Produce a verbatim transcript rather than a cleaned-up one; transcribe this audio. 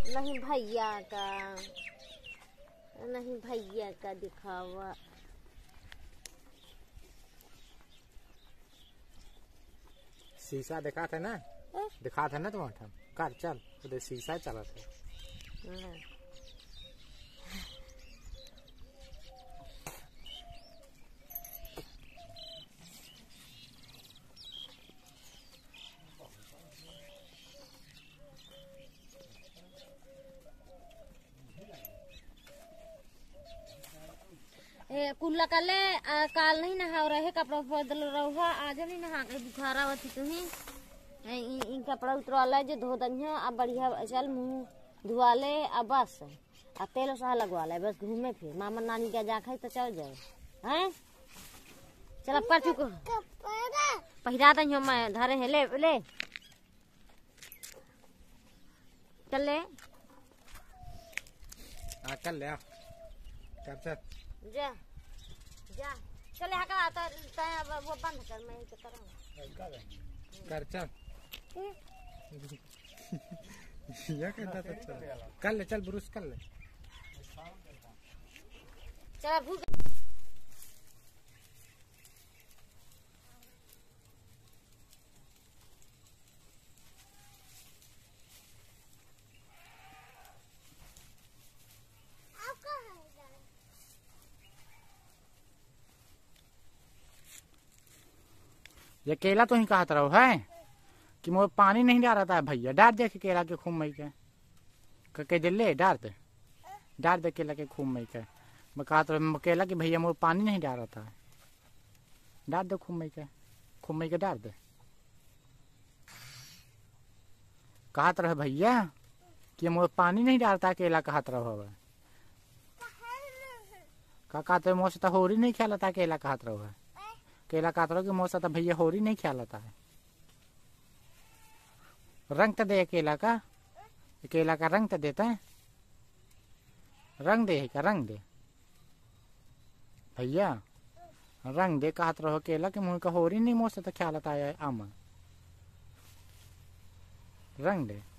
नहीं भैया का, नहीं भैया का दिखावा। शीशा दिखा था ना, दिखा था ना तुम कर चल उधर शीशा चला था। ए कुल्ला कले काल नहीं नहा रहे, कपड़ा बदल रहा, आज नहीं नहा के बुखार आवती तुम्हें। इन कपड़ा उतरवाला जो धो दनिया, अब बढ़िया चल मुंह धुआ ले, अब बस अब तेल सहा लगवा ले, बस घूमे फिर मामा नानी का जा खाई तो चल जाए हैं। चल अब कर चुको पहिरा दनियो मैं धरे है, ले ले चल ले आ कर ले आ कर चल जा जा चल यहाँ का आता है, वो बंद कर, मैं तो करूँगा कर चल यह कहता था चल कर ले, चल ब्रुश कर ले चल भूख। ये केला तो ही कहत रहो है कि मोर पानी नहीं डाल रहा था भैया, डाल दे के केला के खूब मई के कह दे ले डाल दे, डाल दे केला के खूब मई के। मैं कहत रहो केला कि भैया मोर पानी नहीं डाल रहा था, डाल दे खूब मई के, खूब मई के डाल दे। कहत रहे भैया कि मोर पानी नहीं डालता केला, कहत रहो का कहते मोर से तो होरी नहीं खेलता केला, कहत रहो है केला कहत रहो कि मोर से तो भैया होरी नहीं खेलता है। रंग तो दे केला का, केला का रंग तो देता है, रंग दे का रंग दे भैया, रंग दे कहत रहो केला कि मुँह का होरी नहीं मोर से तो खेलता है आम, रंग दे।